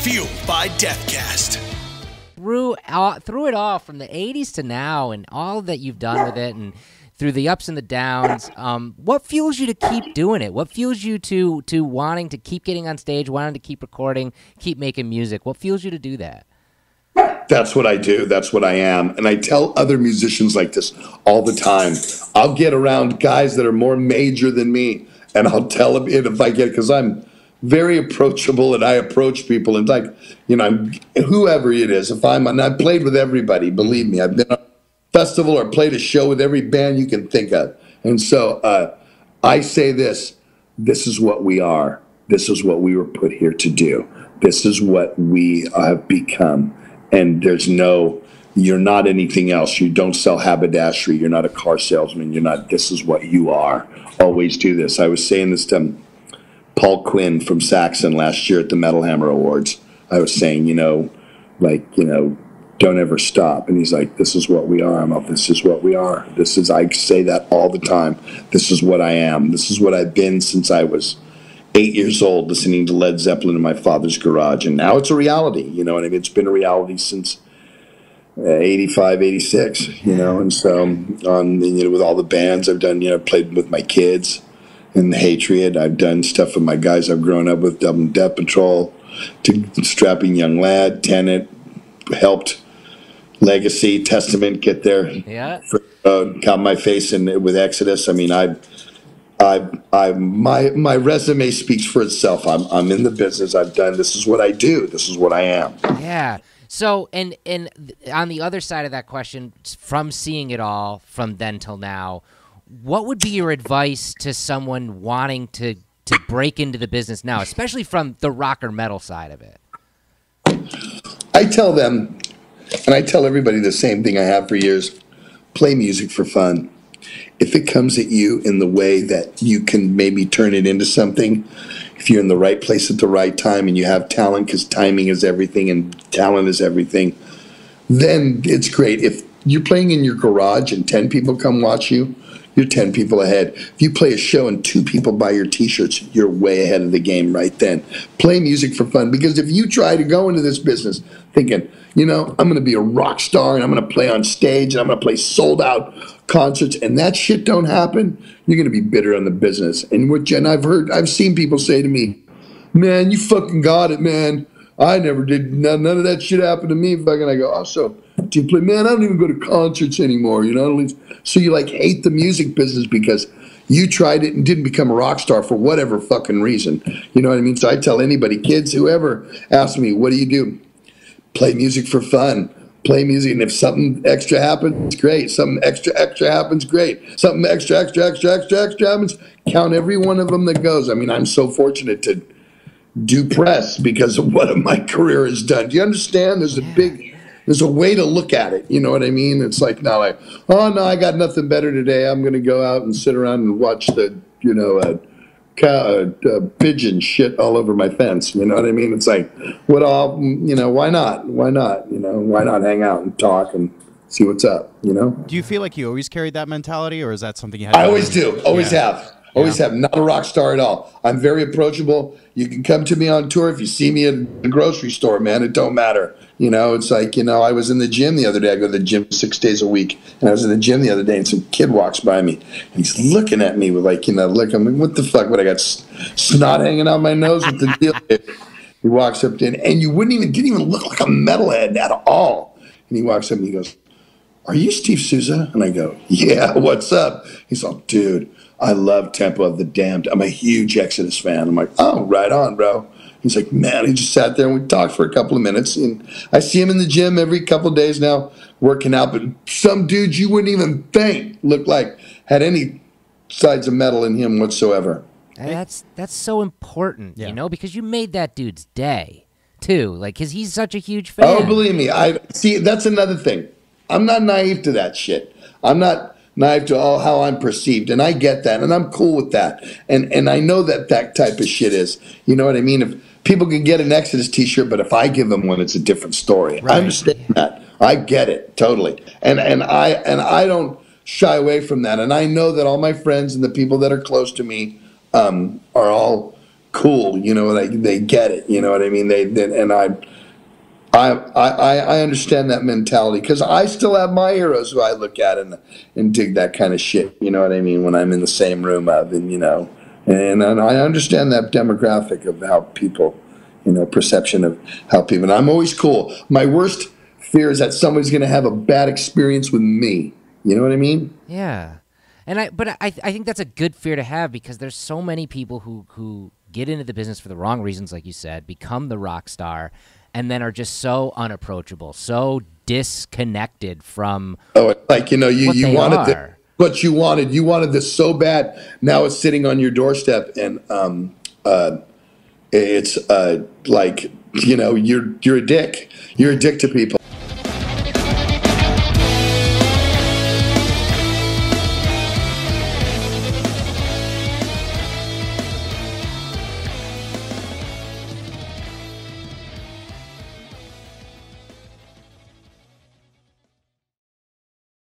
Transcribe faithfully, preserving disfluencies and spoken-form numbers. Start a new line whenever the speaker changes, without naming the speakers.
Fueled by Deathcast.
Through, uh, through it all, from the eighties to now, and all that you've done with it, and through the ups and the downs, um, what fuels you to keep doing it? What fuels you to to wanting to keep getting on stage, wanting to keep recording, keep making music? What fuels you to do that?
That's what I do. That's what I am. And I tell other musicians like this all the time. I'll get around guys that are more major than me, and I'll tell them if I get, because I'm very approachable and I approach people, and like, you know, I'm, whoever it is, if I'm, and I've played with everybody, believe me, I've been on a festival or played a show with every band you can think of. And so uh, I say this, this is what we are. This is what we were put here to do. This is what we have become. And there's no, you're not anything else. You don't sell haberdashery. You're not a car salesman. You're not, this is what you are. Always do this. I was saying this to Paul Quinn from Saxon last year at the Metal Hammer Awards. I was saying, you know, like, you know, don't ever stop. And he's like, this is what we are. I'm like, this is what we are. This is, I say that all the time. This is what I am. This is what I've been since I was eight years old, listening to Led Zeppelin in my father's garage. And now it's a reality, you know what I mean? It's been a reality since uh, eighty-five, eighty-six, you know? And so, um, you know, with all the bands I've done, you know, played with my kids in the Hatred. I've done stuff with my guys I've grown up with, Double Death Patrol, to Strapping Young Lad, Tenet, helped Legacy, Testament get there.
Yeah.
For, uh, got my face in with Exodus. I mean, I... I, I, my, my resume speaks for itself. I'm, I'm in the business. I've done. This is what I do. This is what I am.
Yeah. So, and and on the other side of that question, from seeing it all from then till now, what would be your advice to someone wanting to to break into the business now, especially from the rock or metal side of it?
I tell them, and I tell everybody the same thing I have for years: play music for fun. If it comes at you in the way that you can maybe turn it into something, if you're in the right place at the right time and you have talent, because timing is everything and talent is everything, then it's great. If you're playing in your garage and ten people come watch you, you're ten people ahead. If you play a show and two people buy your T-shirts, you're way ahead of the game right then. Play music for fun, because if you try to go into this business thinking, you know, I'm going to be a rock star and I'm going to play on stage and I'm going to play sold out concerts, and that shit don't happen, you're going to be bitter on the business. And what, and I've heard, I've seen people say to me, man, you fucking got it, man. I never did, none, none of that shit happened to me. Fucking, I go, oh, so do you play? Man, I don't even go to concerts anymore, you know? So you like hate the music business because you tried it and didn't become a rock star for whatever fucking reason. You know what I mean? So I tell anybody, kids, whoever asks me, what do you do? Play music for fun. Play music, and if something extra happens, great. Something extra extra happens, great. Something extra extra extra extra extra happens, count every one of them that goes. I mean, I'm so fortunate to do press because of what my career has done. Do you understand? There's a big, there's a way to look at it. You know what I mean? It's like, not like, oh no, I got nothing better today. I'm going to go out and sit around and watch the, you know, uh, cow, uh, pigeon shit all over my fence. You know what I mean? It's like, what all, you know, why not? Why not? You know, why not hang out and talk and see what's up, you know?
Do you feel like you always carried that mentality, or is that something you had?
I always do. Always
yeah.
have. Always yeah. have. Not a rock star at all. I'm very approachable. You can come to me on tour. If you see me at the grocery store, man, it don't matter. You know, it's like, you know, I was in the gym the other day. I go to the gym six days a week. And I was in the gym the other day, and some kid walks by me. And he's looking at me with, like, you know, look. I'm like, what the fuck? What, I got snot hanging out my nose? With the deal? He walks up to me, and you wouldn't even, didn't even look like a metalhead at all. And he walks up and he goes, are you Steve Souza? And I go, yeah, what's up? He's like, dude, I love Temple of the Damned. I'm a huge Exodus fan. I'm like, oh, right on, bro. He's like, man, he just sat there and we talked for a couple of minutes. And I see him in the gym every couple of days now working out. But some dudes you wouldn't even think looked like had any sides of metal in him whatsoever.
And that's that's so important,
yeah.
you know, because you made that dude's day, too. Like, because he's such a huge fan.
Oh, believe me. I see, that's another thing. I'm not naive to that shit. I'm not naive to all how I'm perceived, and I get that, and I'm cool with that. And and I know that that type of shit is, you know what I mean? If people can get an Exodus T-shirt, but if I give them one, it's a different story. Right. I understand that. I get it totally, and and I and I don't shy away from that. And I know that all my friends and the people that are close to me um, are all cool. You know, they they get it. You know what I mean? They, they and I. I, I, I understand that mentality because I still have my heroes who I look at and and dig that kind of shit. You know what I mean? When I'm in the same room of, and you know, and, and I understand that demographic of how people, you know, perception of how people. And I'm always cool. My worst fear is that somebody's going to have a bad experience with me. You know what I mean?
Yeah, and I but I I think that's a good fear to have because there's so many people who who get into the business for the wrong reasons, like you said, become the rock star. And then are just so unapproachable, so disconnected from
oh, like you know, you
what
you
they
wanted
are.
The, what you wanted, you wanted this so bad. Now it's sitting on your doorstep, and um, uh, it's uh, like you know, you're you're a dick. You're a dick to people.